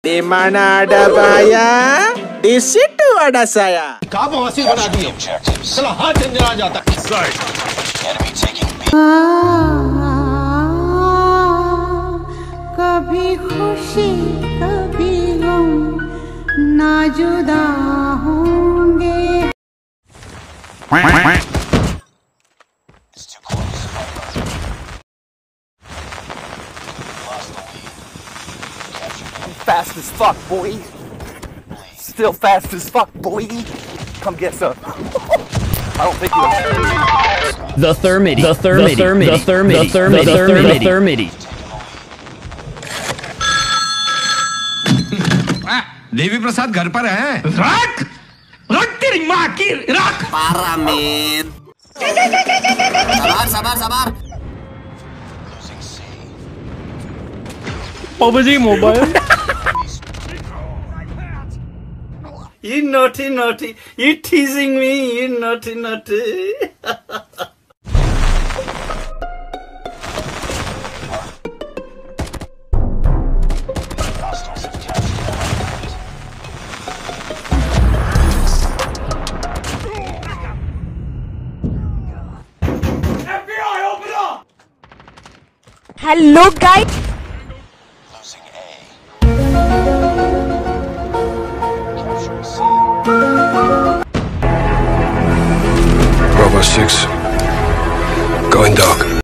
Di mana ada bahaya, di situ ada saya. Kamu masih bana diam. Salah hati jana jata. Enemy taking B. कभी खुशी कभी गम ना जुदा होंगे. It's too close. Lost the lead. Captured A. Fast as fuck, boy. Still fast as fuck, boy. Come get some. I don't think you have. The Thermity. The Thermity. The Thermity. The Thermity. The Thermity. The Thermity. Devi Prasad घर पर है. रख रख तेरी माँ की रख. Parah, men. Sabar, sabar. Losing C. PUBG Mobile. You naughty. You teasing me, you naughty. Hostiles have captured FBI, open up. Hello guys. Losing A. Capturing C. Bravo 6. Going dark.